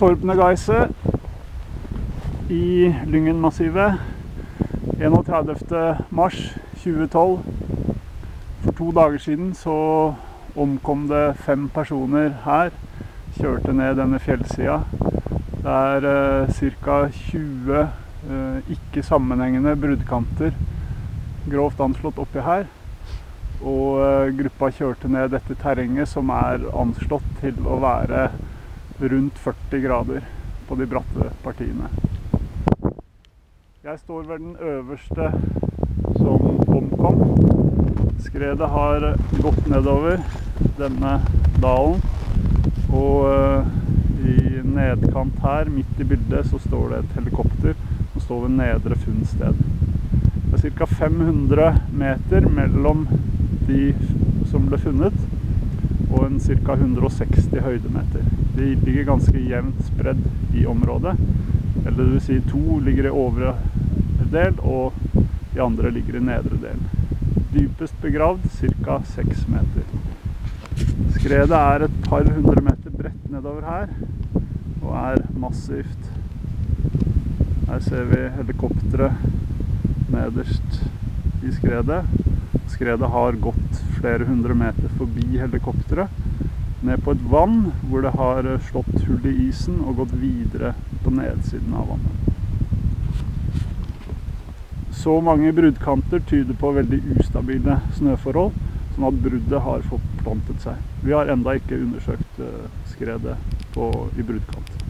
Sorpnegeise i Lyngenmassivet 31. mars 2012. For 2 dager siden så omkom det 5 personer her, kjørte ned denne fjellsida. Det er ca. 20 ikke sammenhengende bruddkanter, grovt anslått oppi her. Og gruppa kjørte ned dette terrenget som er anslått til å være rundt 40 grader på de bratte partiene. Jeg står ved den øverste som omkom. Skredet har gått nedover denne dalen, og i nedkant her, midt i bildet, så står det et helikopter som står ved nedre funnsted. Det er ca. 500 meter mellom de som ble funnet, og en ca. 160 høydemeter. De ligger ganske jevnt spredd i området, eller det vil si 2 ligger i øvre del, og de andre ligger i nedre del. Dypest begravd ca. 6 meter. Skredet er et par 100 meter bredt nedover her, og er massivt. Her ser vi helikopteret nederst i skredet. Skredet har gått flere 100 meter forbi helikopteret, ned på et vann hvor det har slått hull i isen og gått videre på nedsiden av vannet. Så mange bruddkanter tyder på veldig ustabile snøforhold, sånn at bruddet har forplantet seg. Vi har enda ikke undersøkt skredet i bruddkant.